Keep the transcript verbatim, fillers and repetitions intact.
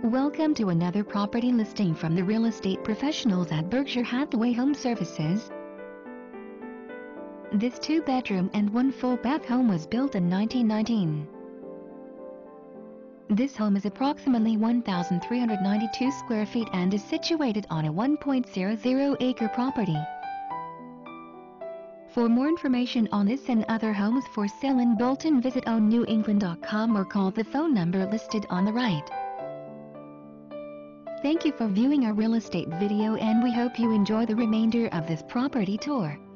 Welcome to another property listing from the real estate professionals at Berkshire Hathaway Home Services. This two-bedroom and one full-bath home was built in nineteen nineteen. This home is approximately one thousand three hundred ninety-two square feet and is situated on a one point zero zero acre property. For more information on this and other homes for sale in Bolton, visit own new england dot com or call the phone number listed on the right. Thank you for viewing our real estate video, and we hope you enjoy the remainder of this property tour.